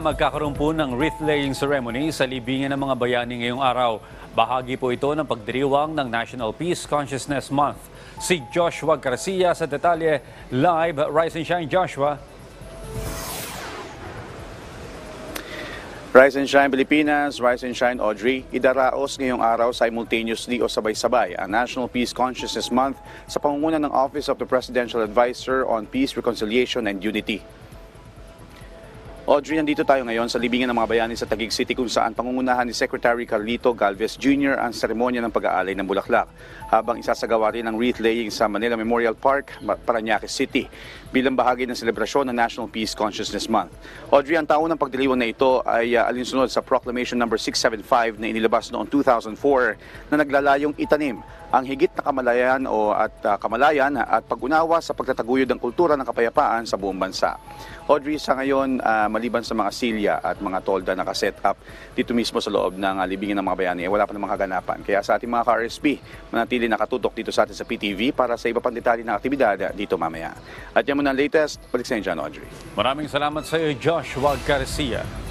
Magkakaroon po ng wreath-laying ceremony sa libingan ng mga bayani ngayong araw. Bahagi po ito ng pagdiriwang ng National Peace Consciousness Month. Si Joshua Garcia sa detalye, live. Rise and shine, Joshua. Rise and Shine Pilipinas, Rise and Shine Audrey. Idaraos ngayong araw simultaneously o sabay-sabay ang National Peace Consciousness Month sa pangunguna ng Office of the Presidential Advisor on Peace, Reconciliation and Unity. Audrey, nandito tayo ngayon sa libingan ng mga bayani sa Taguig City kung saan pangungunahan ni Secretary Carlito Galvez Jr. ang seremonya ng pag-aalay ng bulaklak habang isasagawa rin ang wreath-laying sa Manila Memorial Park, Parañaque City bilang bahagi ng selebrasyon ng National Peace Consciousness Month. Audrey, ang taon ng pagdiriwang na ito ay alinsunod sa Proclamation No. 675 na inilabas noong 2004 na naglalayong itanim ang higit na kamalayan at pag-unawa sa pagtataguyod ng kultura ng kapayapaan sa buong bansa. Audrey, sa ngayon, maliban sa mga silya at mga tolda na ka-set up dito mismo sa loob ng libingan ng mga bayani, wala pa namang kaganapan. Kaya sa ating mga ka-RSP, manatili nakatutok dito sa atin sa PTV para sa iba pang detalye ng aktibidad dito mamaya. At yan muna ang latest. Balik sa inyo dyan, Audrey. Maraming salamat sa iyo, Joshua Garcia.